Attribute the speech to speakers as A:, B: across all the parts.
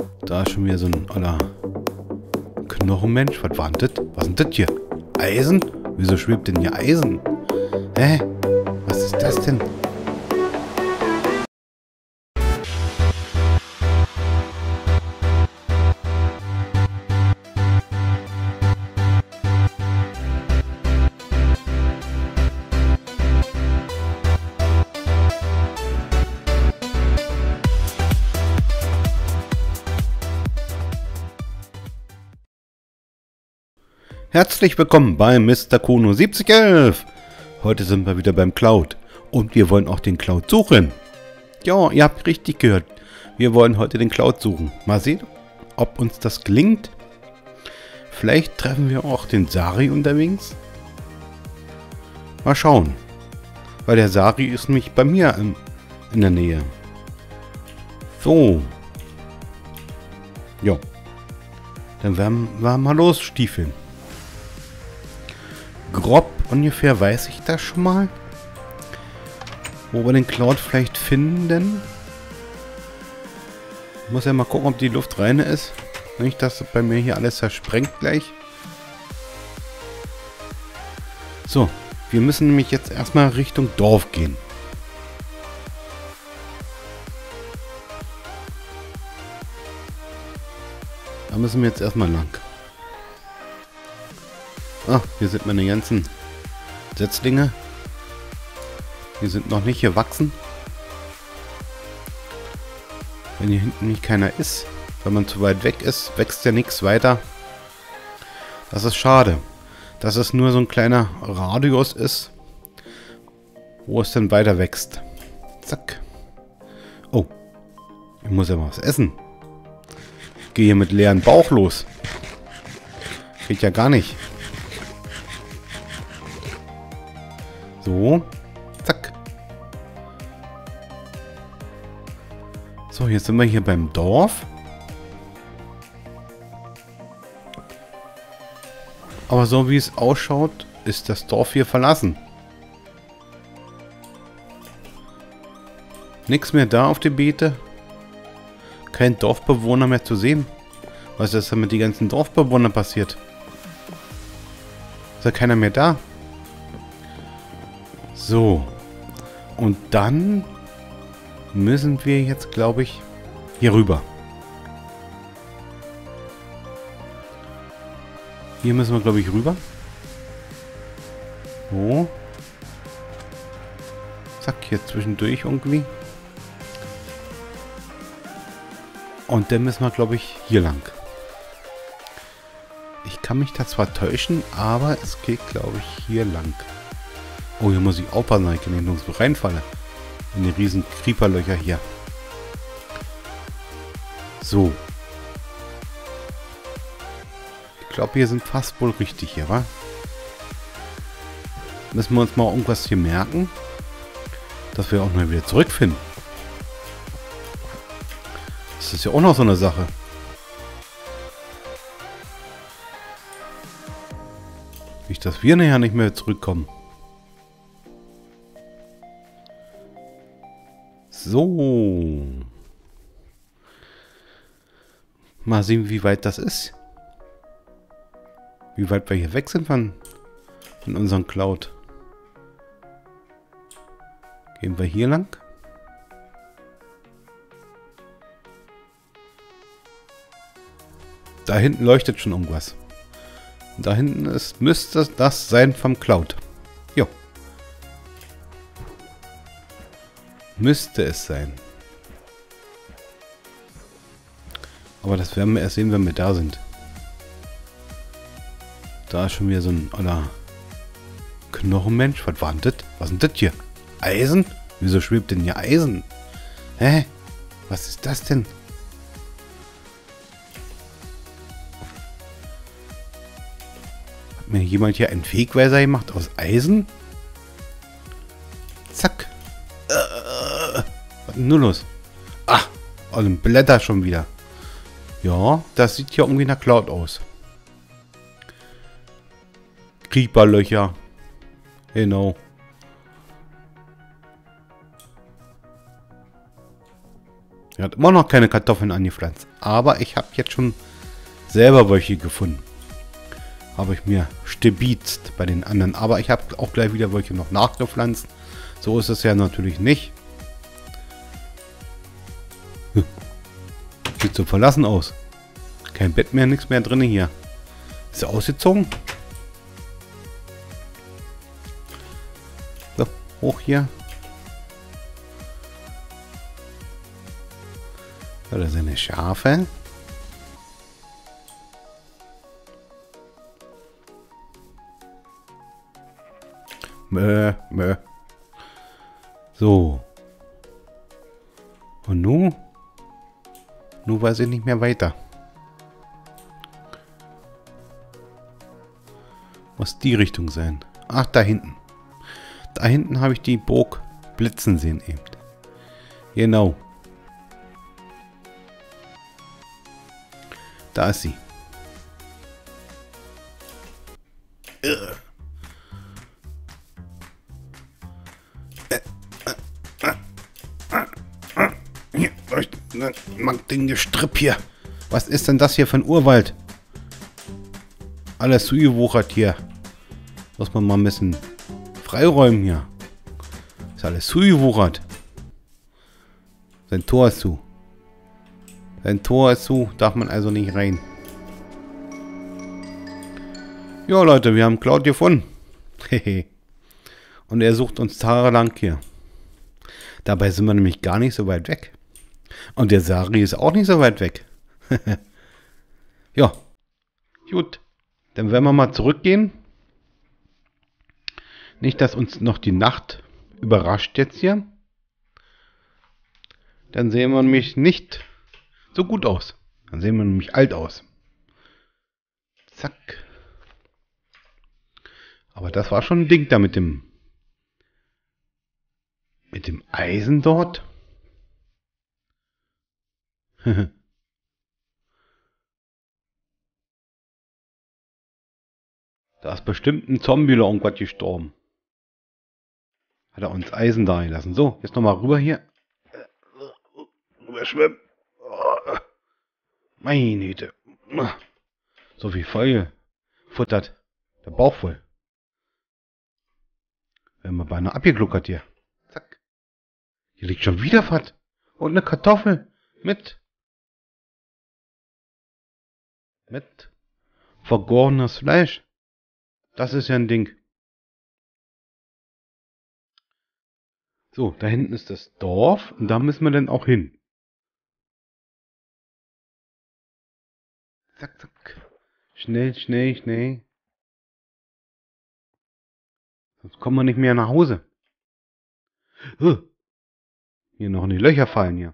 A: Da ist schon wieder so ein aller Knochenmensch. Was war denn das? Was ist denn das hier? Eisen? Wieso schwebt denn hier Eisen? Hä? Was ist das denn? Herzlich willkommen bei Mr. Kuno 7011. Heute sind wir wieder beim Cloud. Und wir wollen auch den Cloud suchen. Ja, ihr habt richtig gehört. Wir wollen heute den Cloud suchen. Mal sehen, ob uns das gelingt. Vielleicht treffen wir auch den Sari unterwegs. Mal schauen. Weil der Sari ist nämlich bei mir in der Nähe. So. Ja. Dann werden wir mal los stiefeln. Grob ungefähr weiß ich das schon mal. Wo wir den Cloud vielleicht finden. Ich muss ja mal gucken, ob die Luft rein ist. Nicht, dass bei mir hier alles zersprengt gleich. So, wir müssen nämlich jetzt erstmal Richtung Dorf gehen. Da müssen wir jetzt erstmal lang. Ah, hier sind meine ganzen Setzlinge. Die sind noch nicht gewachsen. Wenn hier hinten nicht keiner ist, wenn man zu weit weg ist, wächst ja nichts weiter. Das ist schade. Dass es nur so ein kleiner Radius ist, wo es dann weiter wächst. Zack. Oh, ich muss ja mal was essen. Ich gehe hier mit leeren Bauch los. Geht ja gar nicht. So, zack. So, jetzt sind wir hier beim Dorf. Aber so wie es ausschaut, ist das Dorf hier verlassen. Nichts mehr da auf dem Beete. Kein Dorfbewohner mehr zu sehen. Was ist denn mit den ganzen Dorfbewohnern passiert? Ist ja keiner mehr da. So, und dann müssen wir jetzt, glaube ich, hier rüber. Hier müssen wir, glaube ich, rüber. So. Zack, hier zwischendurch irgendwie. Und dann müssen wir, glaube ich, hier lang. Ich kann mich da zwar täuschen, aber es geht, glaube ich, hier lang. Oh, hier muss ich aufpassen, dass ich nirgendwo reinfalle. In die riesen Creeperlöcher hier. So. Ich glaube, wir sind fast wohl richtig hier, wa? Müssen wir uns mal irgendwas hier merken, dass wir auch mal wieder zurückfinden. Das ist ja auch noch so eine Sache. Nicht, dass wir nachher nicht mehr zurückkommen. So. Mal sehen, wie weit das ist. Wie weit wir hier weg sind von unserem Cloud. Gehen wir hier lang. Da hinten leuchtet schon irgendwas. Und da hinten müsste das sein vom Cloud. Jo. Müsste es sein. Aber das werden wir erst sehen, wenn wir da sind. Da ist schon wieder so ein aller Knochenmensch. Was war denn das? Was ist denn das hier? Eisen? Wieso schwebt denn hier Eisen? Hä? Was ist das denn? Hat mir jemand hier einen Wegweiser gemacht aus Eisen? Zack. Was ist denn nur los? Ah, also ein Blätter schon wieder. Ja, das sieht hier irgendwie nach Cloud aus. Creeperlöcher. Genau. Er hat immer noch keine Kartoffeln angepflanzt. Aber ich habe jetzt schon selber welche gefunden. Habe ich mir stibitzt bei den anderen. Aber ich habe auch gleich wieder welche noch nachgepflanzt. So ist es ja natürlich nicht. Sieht so verlassen aus. Kein Bett mehr, nichts mehr drin hier. Ist er ausgezogen? So, hoch hier. So, da sind die Schafe. Mö, mö. So. Und nun? Nun weiß ich nicht mehr weiter. Muss die Richtung sein. Ach, da hinten. Da hinten habe ich die Burg blitzen sehen eben. Genau. Da ist sie. Hier, mag den Gestrüpp hier. Was ist denn das hier für ein Urwald? Alles zugewuchert hier. Muss man mal ein bisschen freiräumen hier. Ist alles zugewuchert. Sein Tor ist zu. Sein Tor ist zu. Darf man also nicht rein. Ja, Leute, wir haben Cloud gefunden. Hehe. Und er sucht uns tagelang hier. Dabei sind wir nämlich gar nicht so weit weg. Und der Sari ist auch nicht so weit weg. Ja. Gut. Dann werden wir mal zurückgehen. Nicht, dass uns noch die Nacht überrascht jetzt hier. Dann sehen wir nämlich nicht so gut aus. Dann sehen wir nämlich alt aus. Zack. Aber das war schon ein Ding da mit dem Eisen dort. Da ist bestimmt ein Zombie oder irgendwas gestorben. Hat er uns Eisen da gelassen. So, jetzt nochmal rüber hier. Rüber schwimmen. Oh. Meine Güte. So viel voll futtert. Der Bauch voll. Werden wir beinahe abgegluckert hier. Zack. Hier liegt schon wieder was. Und eine Kartoffel. Mit vergorenes Fleisch. Das ist ja ein Ding. So, da hinten ist das Dorf. Und da müssen wir dann auch hin. Zack, zack. Schnell, schnell, schnell. Sonst kommen wir nicht mehr nach Hause. Hier noch in die Löcher fallen hier.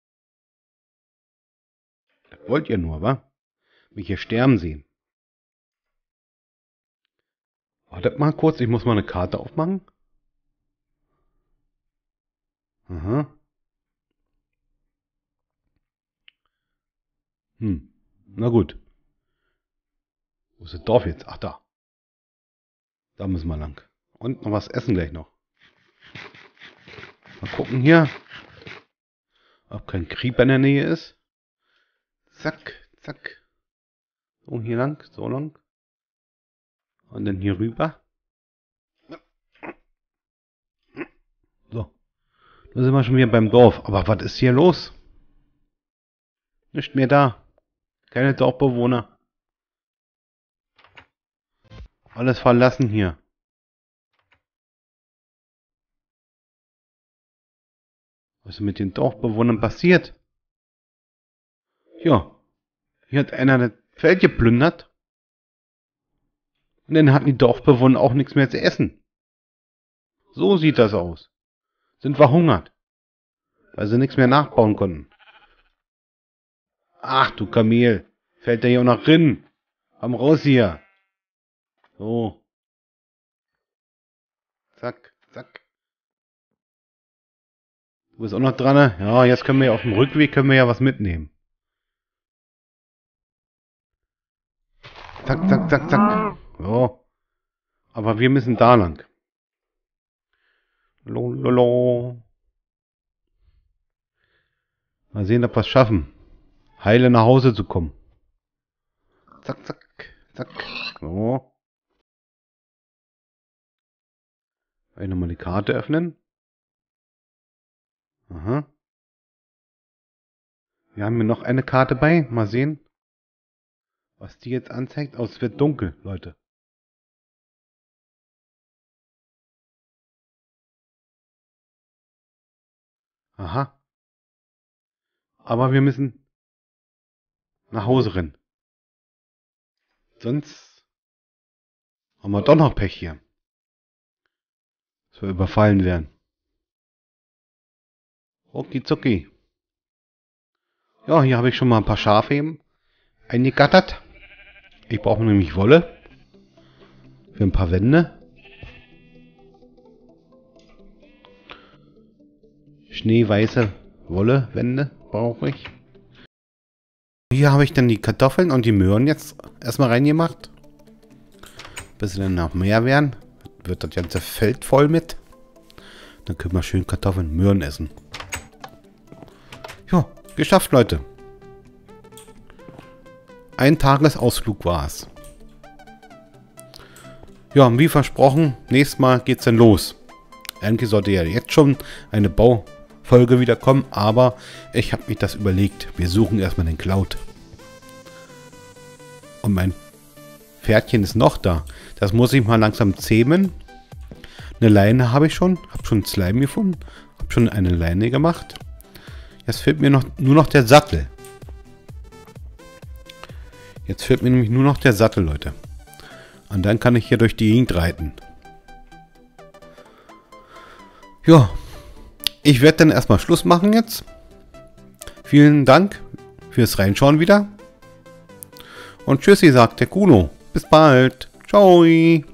A: Das wollt ihr nur, wa? Mich hier sterben sehen. Wartet mal kurz, ich muss mal eine Karte aufmachen. Aha. Na gut. Wo ist das Dorf jetzt? Ach, da. Da müssen wir lang. Und noch was essen gleich noch. Mal gucken hier, ob kein Creeper in der Nähe ist. Zack, zack. So, hier lang, so lang. Und dann hier rüber. So. Da sind wir schon wieder beim Dorf. Aber was ist hier los? Nicht mehr da. Keine Dorfbewohner. Alles verlassen hier. Was ist mit den Dorfbewohnern passiert? Ja. Hier hat einer das Feld geplündert. Und dann hatten die Dorfbewohner auch nichts mehr zu essen. So sieht das aus. Sind verhungert. Weil sie nichts mehr nachbauen konnten. Ach du Kamel. Fällt der hier auch noch drin. Komm raus hier. So. Zack, zack. Du bist auch noch dran, ne? Ja, jetzt können wir ja auf dem Rückweg können wir ja was mitnehmen. Zack, zack, zack, zack. So. Aber wir müssen da lang. Lololo. Mal sehen, ob wir es schaffen, heile nach Hause zu kommen. Zack, zack, zack. So. Nochmal die Karte öffnen. Aha. Wir haben hier noch eine Karte bei. Mal sehen, was die jetzt anzeigt. Oh, es wird dunkel, Leute. Aha. Aber wir müssen nach Hause rennen. Sonst haben wir doch noch Pech hier. Dass wir überfallen werden. Rucki Ja, hier habe ich schon mal ein paar Schafe eben eingegattert. Ich brauche nämlich Wolle. Für ein paar Wände. Schneeweiße Wollewände brauche ich. Hier habe ich dann die Kartoffeln und die Möhren jetzt erstmal reingemacht. Bis sie dann noch mehr werden, wird das ganze Feld voll mit. Dann können wir schön Kartoffeln, Möhren essen. Ja, geschafft, Leute. Ein Tagesausflug war es. Ja, und wie versprochen, nächstes Mal geht's dann los. Eigentlich sollte ja jetzt schon eine Baufolge wieder kommen, aber ich habe mich das überlegt. Wir suchen erstmal den Cloud. Und mein Pferdchen ist noch da. Das muss ich mal langsam zähmen. Eine Leine habe ich schon. Habe schon Slime gefunden. Habe schon eine Leine gemacht. Jetzt fehlt mir nur noch der Sattel. Jetzt fehlt mir nämlich nur noch der Sattel, Leute. Und dann kann ich hier durch die Gegend reiten. Ja, ich werde dann erstmal Schluss machen jetzt. Vielen Dank fürs Reinschauen wieder. Und tschüssi, sagt der Kuno. Bis bald. Ciao.